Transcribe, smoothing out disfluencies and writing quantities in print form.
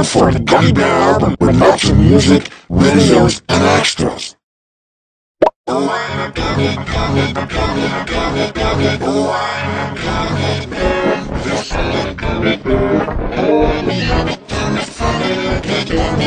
Look for the Gummy Bear album with lots of music, videos, and extras. Oh, I'm a gummy, gummy, gummy, gummy, gummy. Oh, I'm a gummy bear. Yes, I'm a gummy bear. Oh, we have it done the funny,